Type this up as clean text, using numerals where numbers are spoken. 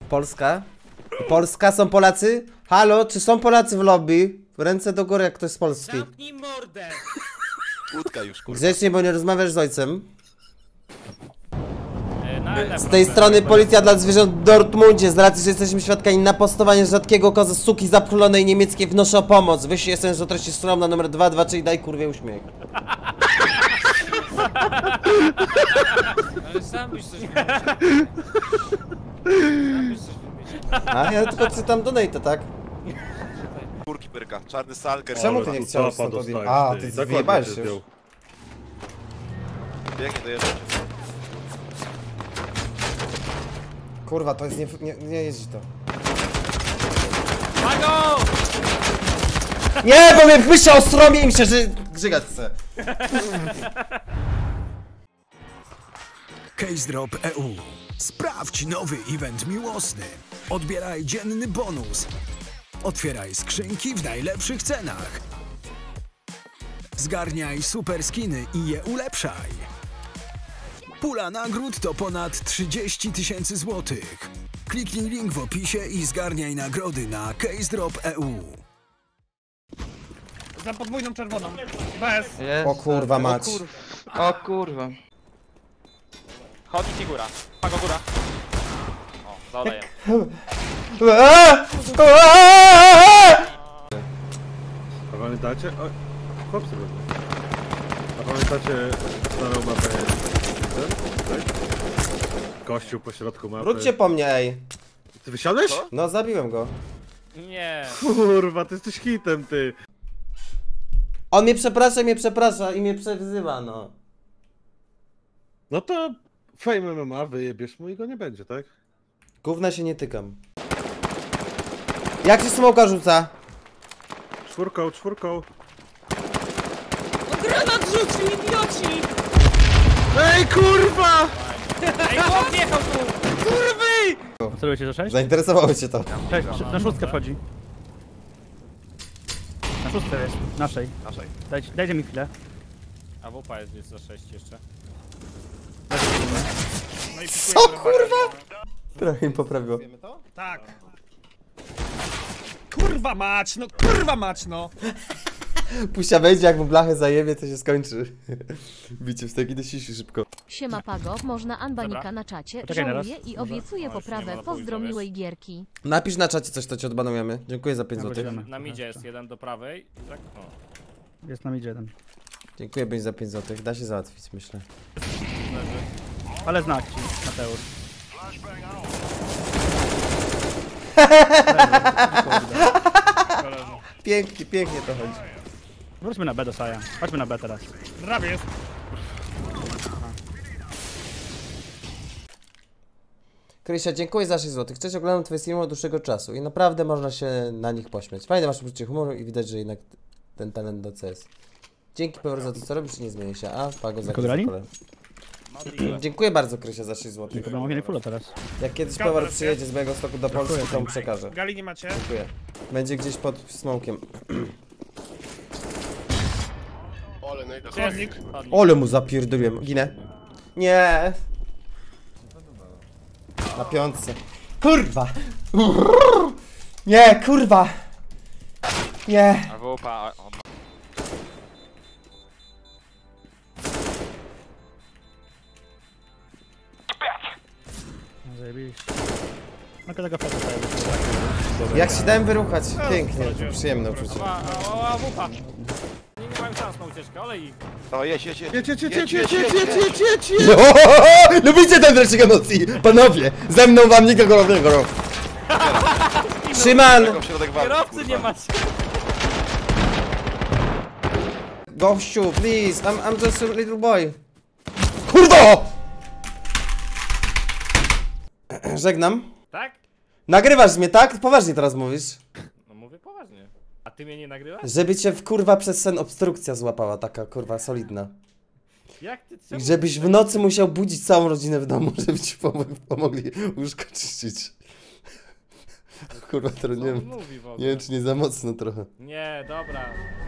Polska? Polska, są Polacy? Halo, czy są Polacy w lobby? Ręce do góry, jak ktoś z Polski. Zamknij mordę! Łódka już, kurwa. Grzecznie, bo nie rozmawiasz z ojcem. Z tej strony policja dla zwierząt w Dortmundzie. Z racji, że jesteśmy świadkami napostowania rzadkiego koza suki zapchulonej niemieckiej, wnoszę o pomoc. Wyślij SMS o treści stron na numer 22, czyli daj kurwie uśmiech. Ale sam byś coś wymyślił. Sam byś coś wymyślił. A ja tylko czytam donate, tak? Kurki pyrka, czarny stalker. Czemu ty nie chciałeś stąd odjechać? A, ty wyjebałeś się już. Biegnie do jeżdżenia. Kurwa, to jest nie jeździ to. Mago! Nie, bo mnie myślę o stromie i myślę, że grzygać chce. Case Drop EU. Sprawdź nowy event miłosny. Odbieraj dzienny bonus. Otwieraj skrzynki w najlepszych cenach. Zgarniaj super skiny i je ulepszaj. Pula nagród to ponad 30 000 złotych. Kliknij link w opisie i zgarniaj nagrody na Case Drop EU. Za podwójną czerwoną. Bez. Jest. O kurwa mać. O kurwa. Chodź ci góra. Mago góra. O, doleję. A pamiętacie? O, chłopcy robią. A pamiętacie starą mapę? Tak? Kościół po środku mapy. Wróćcie po mnie, ej. Ty wysiadłeś? No, zabiłem go. Nie. Kurwa, ty jesteś hitem, ty. On mnie przeprasza i mnie przewzywa, no. No to Fame MMA wyjebiesz mu i go nie będzie, tak? Gówna się nie tykam. Jak się smoka rzuca? Czwórką. No granat rzucił, idioci! Ej, kurwa! Ej, chłop jechał tu! Kurwy! Celujecie za 6? Zainteresowało cię to. Cześć, na szóstkę wchodzi. Na szóstkę jest, naszej. Dajcie mi chwilę. A wupa jest za 6 jeszcze. No i Co kurwa? Trochę im poprawiło. tak. Kurwa mać, no! Puścia wejdzie, jak mu blachę zajebie, to się skończy. Bicie wsteki do sisi szybko. Siema Pago, można Anbanika Dobra. na czacie, Poczekaj żałuję teraz. i obiecuję No, już nie poprawę, ma pozdro późno, miłej gierki. Napisz na czacie coś, to cię odbanujemy. Dziękuję za 5 Dobra, zł. idziemy. Na midzie jest jeden do prawej. Tak? O. Jest nam idzie jeden. Dziękuję Byś za 5 zł. Da się załatwić, myślę. Ale znak ci, Mateusz. Pięknie to chodzi. Wróćmy na B do Saja. Chodźmy na B teraz. Drab jest. Krysia, dziękuję za 6 zł. Cześć, oglądam twoje streamy od dłuższego czasu i naprawdę można się na nich pośmiać. Fajne masz poczucie humoru i widać, że jednak ten talent do CS. Dzięki Pewor za to, co robisz, nie zmieni się. A, Pago za Grali? Dziękuję bardzo Krysia za 6 zł. Tylko mam fulla teraz. Jak kiedyś Pewor przyjedzie z mojego stoku do Polski, to mu przekażę. Gali nie macie? Dziękuję. Będzie gdzieś pod smokiem. Chodnik. Ole mu zapierdoliłem. Ginę. Nie. Na piątce. Kurwa. Nie, kurwa. Nie. A wupa... Zajebiście. No tego feta sobie. Jak się dałem wyruchać. Pięknie. Przyjemne uczucie. A wupa! Nie mają szans na ucieczkę, olej ich. O, jedź. Jedź. Lubicie ten wreszcie emocji. Panowie, ze mną wam nikogo nowego. Szyman. Kierowcy nie macie! Gościu, please. I'm just a little boy. Kurdo! Żegnam. Tak? Nagrywasz mnie, tak? Poważnie teraz mówisz. No mówię poważnie. A ty mnie nie nagrywasz? Żeby cię kurwa przez sen obstrukcja złapała, taka kurwa solidna. Jak ty I żebyś w nocy musiał budzić całą rodzinę w domu, żeby ci pomogli łóżko czyścić. Kurwa, to nie wiem, mówi w ogóle? nie wiem czy nie za mocno trochę. Nie, dobra.